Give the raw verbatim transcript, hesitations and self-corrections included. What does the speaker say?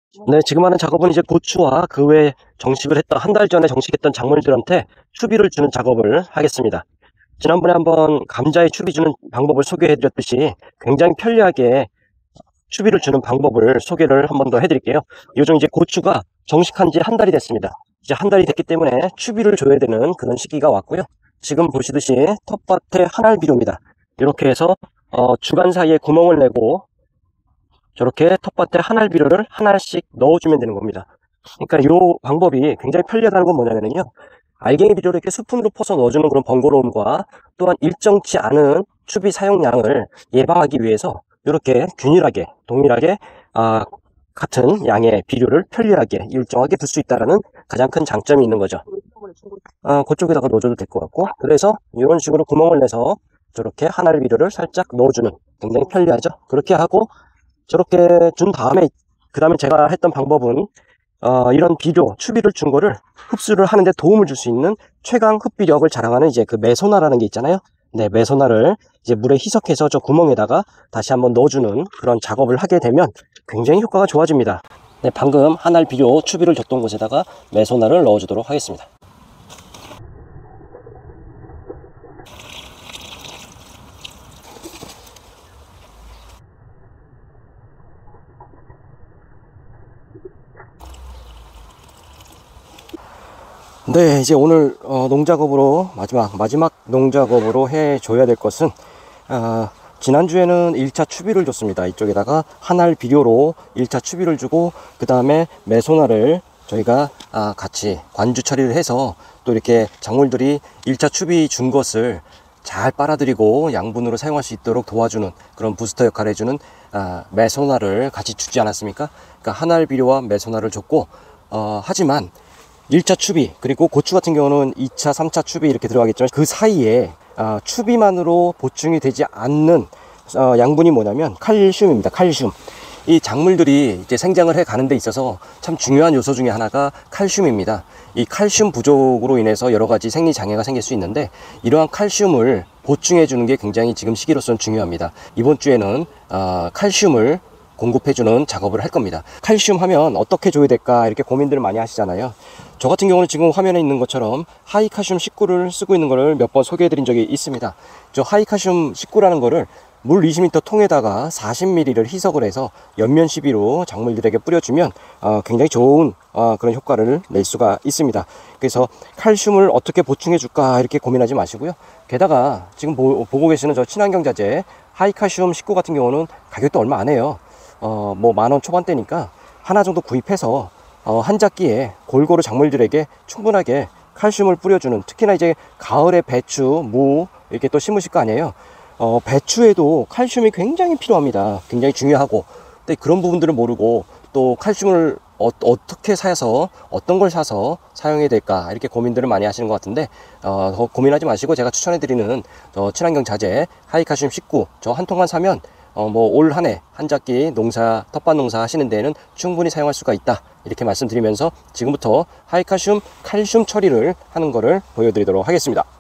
네, 지금 하는 작업은 이제 고추와 그 외에 정식을 했던, 한 달 전에 정식했던 작물들한테 추비를 주는 작업을 하겠습니다. 지난번에 한번 감자에 추비 주는 방법을 소개해 드렸듯이 굉장히 편리하게 추비를 주는 방법을 소개를 한 번 더 해드릴게요. 요즘 이제 고추가 정식한 지 한 달이 됐습니다. 이제 한 달이 됐기 때문에 추비를 줘야 되는 그런 시기가 왔고요. 지금 보시듯이 텃밭에 한알비료입니다. 이렇게 해서 어, 주간 사이에 구멍을 내고 저렇게 텃밭에 한알비료를 하나씩 넣어주면 되는 겁니다. 그러니까 이 방법이 굉장히 편리하다는 건 뭐냐면요, 알갱이 비료를 이렇게 스푼으로 퍼서 넣어주는 그런 번거로움과 또한 일정치 않은 추비 사용량을 예방하기 위해서 이렇게 균일하게 동일하게 아, 같은 양의 비료를 편리하게 일정하게 둘 수 있다는 가장 큰 장점이 있는 거죠. 아, 그쪽에다가 넣어줘도 될 것 같고, 그래서 이런 식으로 구멍을 내서 저렇게 한알 비료를 살짝 넣어주는, 굉장히 편리하죠. 그렇게 하고 저렇게 준 다음에, 그 다음에 제가 했던 방법은 어, 이런 비료, 추비를 준 거를 흡수를 하는데 도움을 줄 수 있는 최강 흡비력을 자랑하는 이제 그 메소나라는 게 있잖아요. 네, 메소나를 이제 물에 희석해서 저 구멍에다가 다시 한번 넣어주는 그런 작업을 하게 되면 굉장히 효과가 좋아집니다. 네, 방금 한알 비료 추비를 줬던 곳에다가 메소나를 넣어주도록 하겠습니다. 네, 이제 오늘 어, 농작업으로 마지막 마지막 농작업으로 해줘야 될 것은, 아, 지난주에는 일 차 추비를 줬습니다. 이쪽에다가 한알 비료로 일 차 추비를 주고, 그 다음에 메소나를 저희가 아, 같이 관주 처리를 해서 또 이렇게 작물들이 일 차 추비 준 것을 잘 빨아들이고 양분으로 사용할 수 있도록 도와주는 그런 부스터 역할을 해주는 아, 메소나를 같이 주지 않았습니까? 그러니까 한알 비료와 메소나를 줬고, 어, 하지만 일 차 추비, 그리고 고추 같은 경우는 이 차, 삼 차 추비 이렇게 들어가겠지만 그 사이에 아, 추비만으로 보충이 되지 않는 어, 양분이 뭐냐면 칼슘입니다. 칼슘. 이 작물들이 이제 생장을 해 가는 데 있어서 참 중요한 요소 중에 하나가 칼슘입니다. 이 칼슘 부족으로 인해서 여러 가지 생리 장애가 생길 수 있는데, 이러한 칼슘을 보충해 주는 게 굉장히 지금 시기로서는 중요합니다. 이번 주에는 어, 칼슘을 공급해주는 작업을 할 겁니다. 칼슘 하면 어떻게 줘야 될까 이렇게 고민들을 많이 하시잖아요. 저 같은 경우는 지금 화면에 있는 것처럼 하이칼슘 십구를 쓰고 있는 것을 몇 번 소개해 드린 적이 있습니다. 저 하이칼슘 십구라는 거를 물 이십 리터 통에다가 사십 밀리리터를 희석을 해서 연면 시비로 작물들에게 뿌려주면 어, 굉장히 좋은 어, 그런 효과를 낼 수가 있습니다. 그래서 칼슘을 어떻게 보충해 줄까 이렇게 고민하지 마시고요. 게다가 지금 보, 보고 계시는 저 친환경 자재 하이칼슘 십구 같은 경우는 가격도 얼마 안 해요. 어, 뭐 만원 초반대니까 하나 정도 구입해서 어, 한 작기에 골고루 작물들에게 충분하게 칼슘을 뿌려주는, 특히나 이제 가을에 배추, 무 이렇게 또 심으실 거 아니에요. 어, 배추에도 칼슘이 굉장히 필요합니다. 굉장히 중요하고, 근데 그런 부분들을 모르고 또 칼슘을 어, 어떻게 사서 어떤 걸 사서 사용해야 될까 이렇게 고민들을 많이 하시는 것 같은데, 어, 더 고민하지 마시고 제가 추천해 드리는 어, 친환경 자재 하이칼슘 십구 저 한 통만 사면 어, 뭐 올 한 해 한 작기 농사, 텃밭 농사 하시는 데에는 충분히 사용할 수가 있다 이렇게 말씀드리면서 지금부터 하이칼슘 칼슘 처리를 하는 거를 보여드리도록 하겠습니다.